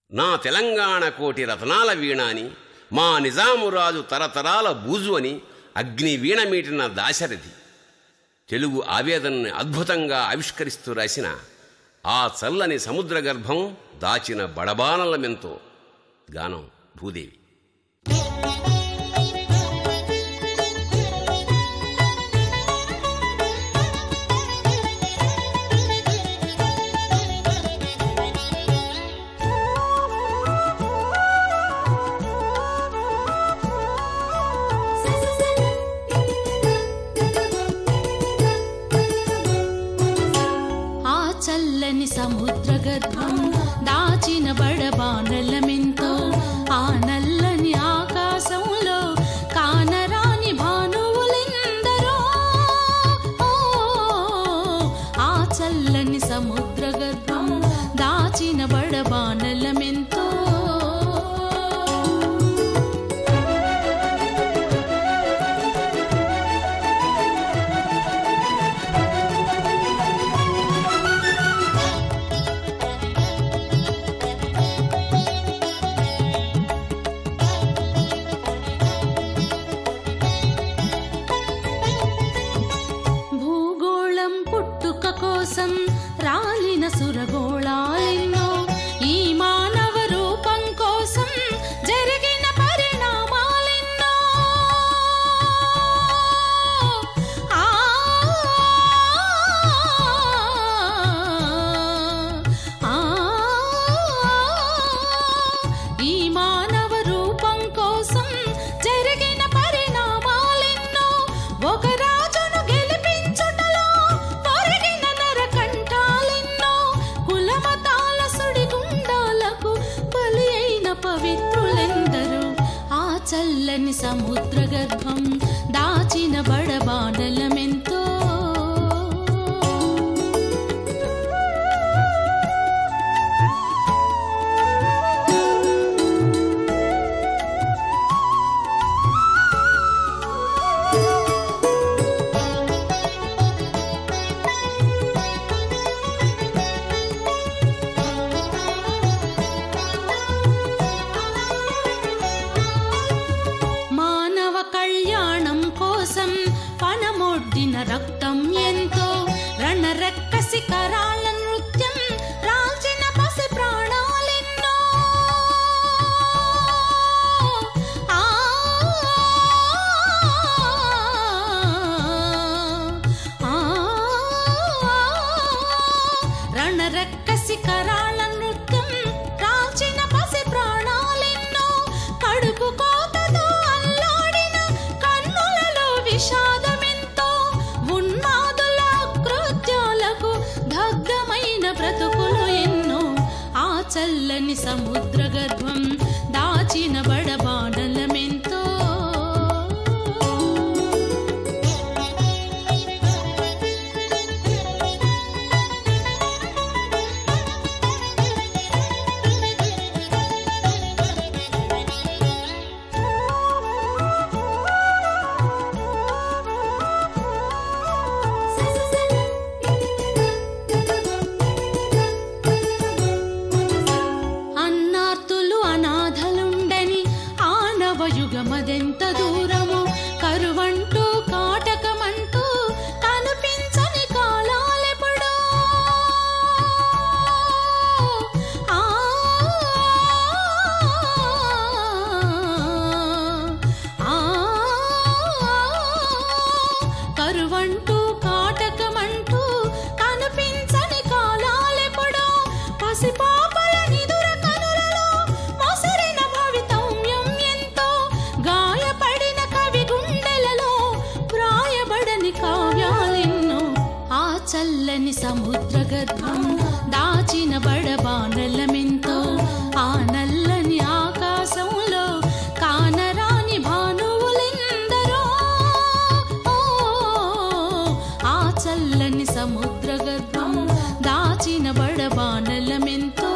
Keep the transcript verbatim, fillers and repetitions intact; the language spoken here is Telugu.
నా తెలంగాణ కోటి రత్నాల వీణ అని, మా నిజామురాజు తరతరాల బూజు అని అగ్ని వీణ మీటిన దాశరథి తెలుగు ఆవేదనని అద్భుతంగా ఆవిష్కరిస్తూ రాసిన ఆ చల్లని సముద్ర గర్భం దాచిన బడబానలమెంతో గానం భూదేవి. సముద్ర గర్భం దాచిన బడబానలమెంతో, ఆ నల్లని ఆకాశంలో కానరాని భానువులెందరో. ఆ చల్లని సముద్ర గర్భం దాచిన బడబానలమెంతో. రాలిన సురగోళాలెన్నో, ఈ మానవ రూపం కోసం జరిగిన పరిణామాలెన్నో. ఆ ఈ మానవ రూపం కోసం జరిగిన పరిణామాలెన్నో. ఒక రాజును గెలిపించుటలో పొరిగిన కులమతాల సుడిగుండాలకు బలి అయిన పవిత్రులెందరూ. ఆ చల్లని సముద్ర గర్భం దాచిన బడబానలమెంతో. రక్తం ఎంతో రణరక్కసి కరాల నృత్యం రాల్చిన పసి ప్రాణాలెన్నో. ఆ రణరక్కసి కరాల నృత్యం రాల్చిన పసి ప్రాణాలెన్నో. కడుపు కోతతో అల్లాడిన కన్నులలో విషాదం, దగ్ధమైన బ్రతుకులు ఎన్నో. ఆ చల్లని సముద్ర గర్భం దాచిన బడబానలమెంతో. యుగమదెంత దూరము, కరువంటూ కాటకమంటూ కనిపించని కాలాలెప్పుడో. ఆ కరువంటూ కాటకమంటూ కనిపించని కాలాలెప్పుడో. పసిపాపల నిదుర కనులలో మొసరిన భవితవ్యం ఎంతో. గాయపడిన కవి గుండెలలో ప్రాయబడని కావ్యాలెన్నో. ఆ చల్లని సముద్ర గర్భం దాచిన బడబానలమెంతో. ఆ నల్లని ఆకాశంలో కానరాని భానువులెందరో. ఆ చల్లని సముద్ర గర్భం దాచిన బడబానలమెంతో.